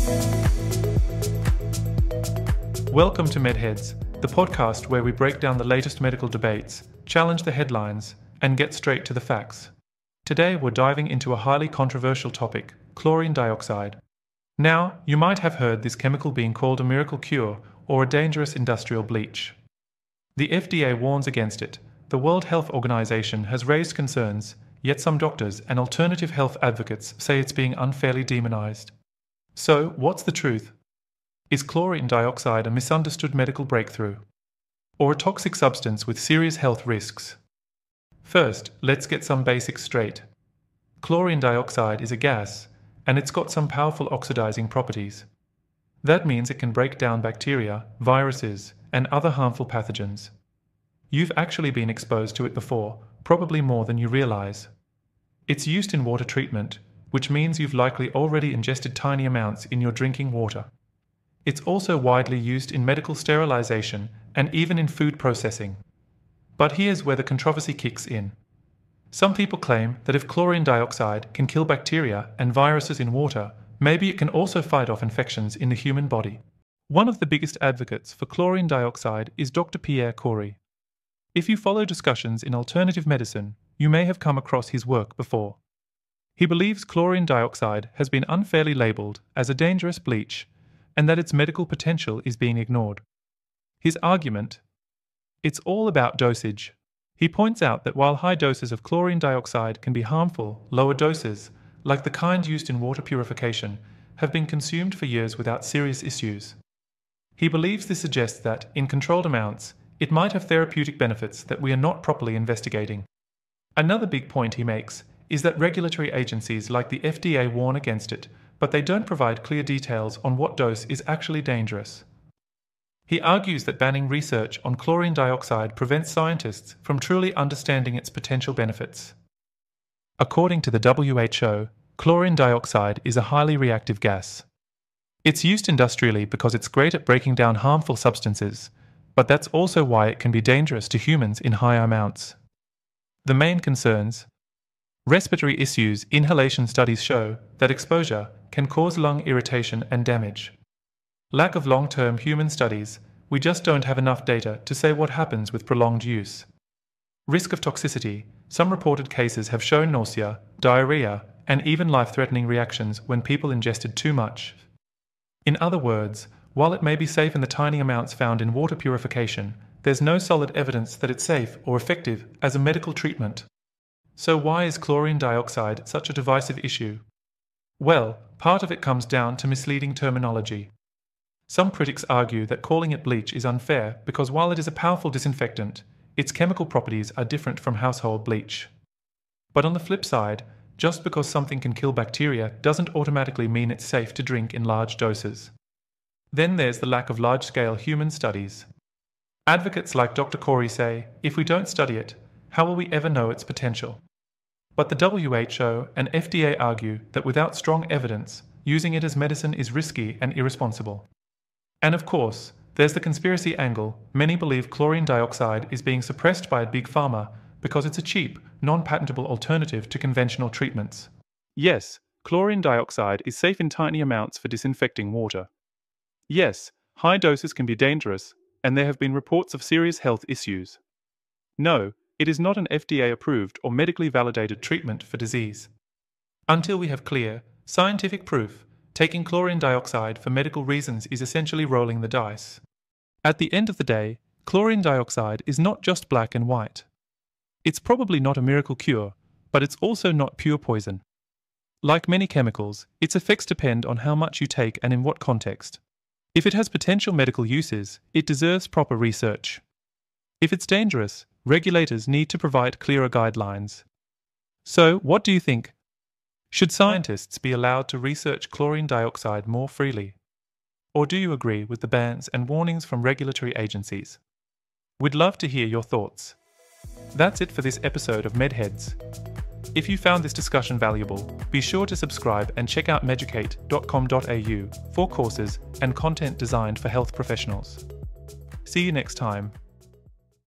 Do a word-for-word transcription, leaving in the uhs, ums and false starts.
Welcome to MedHeads, the podcast where we break down the latest medical debates, challenge the headlines, and get straight to the facts. Today we're diving into a highly controversial topic, chlorine dioxide. Now, you might have heard this chemical being called a miracle cure or a dangerous industrial bleach. The F D A warns against it. The World Health Organization has raised concerns, yet some doctors and alternative health advocates say it's being unfairly demonized. So, what's the truth? Is chlorine dioxide a misunderstood medical breakthrough? Or a toxic substance with serious health risks? First, let's get some basics straight. Chlorine dioxide is a gas, and it's got some powerful oxidizing properties. That means it can break down bacteria, viruses, and other harmful pathogens. You've actually been exposed to it before, probably more than you realize. It's used in water treatment, which means you've likely already ingested tiny amounts in your drinking water. It's also widely used in medical sterilization and even in food processing. But here's where the controversy kicks in. Some people claim that if chlorine dioxide can kill bacteria and viruses in water, maybe it can also fight off infections in the human body. One of the biggest advocates for chlorine dioxide is Doctor Pierre Kory. If you follow discussions in alternative medicine, you may have come across his work before. He believes chlorine dioxide has been unfairly labeled as a dangerous bleach and that its medical potential is being ignored. His argument? It's all about dosage. He points out that while high doses of chlorine dioxide can be harmful, lower doses, like the kind used in water purification, have been consumed for years without serious issues. He believes this suggests that, in controlled amounts, it might have therapeutic benefits that we are not properly investigating. Another big point he makes is that regulatory agencies like the F D A warn against it, but they don't provide clear details on what dose is actually dangerous. He argues that banning research on chlorine dioxide prevents scientists from truly understanding its potential benefits. According to the W H O, chlorine dioxide is a highly reactive gas. It's used industrially because it's great at breaking down harmful substances, but that's also why it can be dangerous to humans in high amounts. The main concerns: respiratory issues. Inhalation studies show that exposure can cause lung irritation and damage. Lack of long-term human studies. We just don't have enough data to say what happens with prolonged use. Risk of toxicity. Some reported cases have shown nausea, diarrhea, and even life-threatening reactions when people ingested too much. In other words, while it may be safe in the tiny amounts found in water purification, there's no solid evidence that it's safe or effective as a medical treatment. So why is chlorine dioxide such a divisive issue? Well, part of it comes down to misleading terminology. Some critics argue that calling it bleach is unfair because while it is a powerful disinfectant, its chemical properties are different from household bleach. But on the flip side, just because something can kill bacteria doesn't automatically mean it's safe to drink in large doses. Then there's the lack of large-scale human studies. Advocates like Doctor Kory say, if we don't study it, how will we ever know its potential? But the W H O and F D A argue that without strong evidence, using it as medicine is risky and irresponsible. And of course, there's the conspiracy angle. Many believe chlorine dioxide is being suppressed by Big Pharma because it's a cheap, non-patentable alternative to conventional treatments. Yes, chlorine dioxide is safe in tiny amounts for disinfecting water. Yes, high doses can be dangerous, and there have been reports of serious health issues. No, it is not an F D A-approved or medically validated treatment for disease. Until we have clear, scientific proof, taking chlorine dioxide for medical reasons is essentially rolling the dice. At the end of the day, chlorine dioxide is not just black and white. It's probably not a miracle cure, but it's also not pure poison. Like many chemicals, its effects depend on how much you take and in what context. If it has potential medical uses, it deserves proper research. If it's dangerous, regulators need to provide clearer guidelines. So, what do you think? Should scientists be allowed to research chlorine dioxide more freely? Or do you agree with the bans and warnings from regulatory agencies? We'd love to hear your thoughts. That's it for this episode of MedHeads. If you found this discussion valuable, be sure to subscribe and check out meducate dot com dot a u for courses and content designed for health professionals. See you next time.